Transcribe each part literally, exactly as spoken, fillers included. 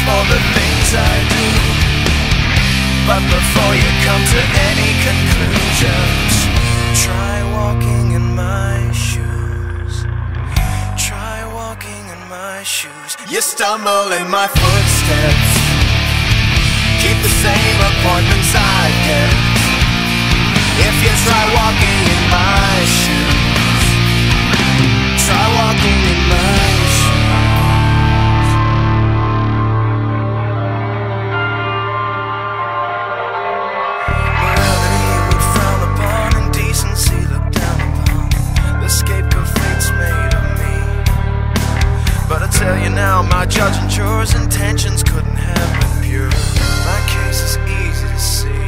for the things I do. But before you come to any conclusions, try walking in my shoes. Try walking in my shoes. You stumble in my footsteps, keep the same appointments I've kept. If you try walking in my shoes, try walking in my shoes. Morality would frown upon, indecency look down upon. The scapegoat fate's made of me. But I tell you now, my judge and jurors' intentions couldn't have been pure. My case is easy to see.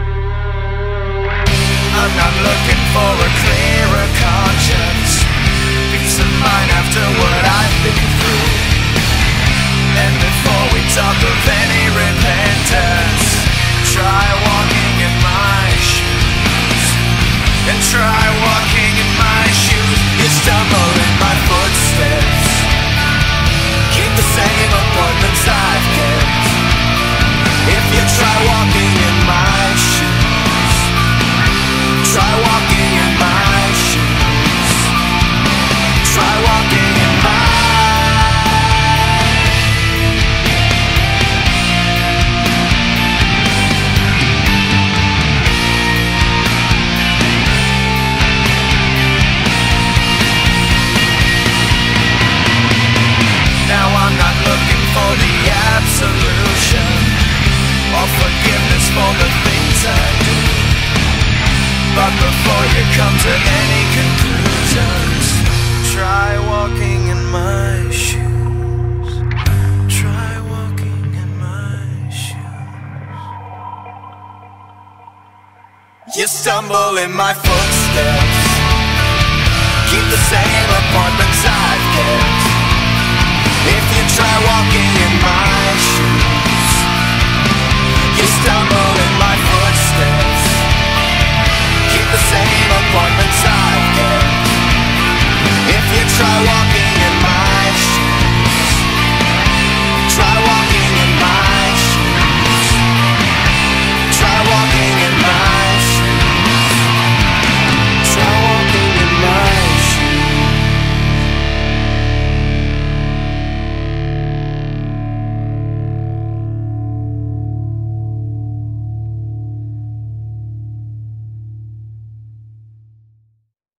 I'm not looking for a clearer conscience, peace of mind after what I've been through. And before we talk of any repentance, try walking in my shoes. And try walking in my shoes. You stumble in my footsteps, keep the same appointments I've kept. If you try walking in my shoes, try walking in my shoes. Try walking in my. Now I'm not looking for the absolution or forgiveness for the things I do. But before you come to any conclusions, try walking in my shoes. Try walking in my shoes. You stumble in my footsteps, keep the same appointments I've kept. If you try walking in my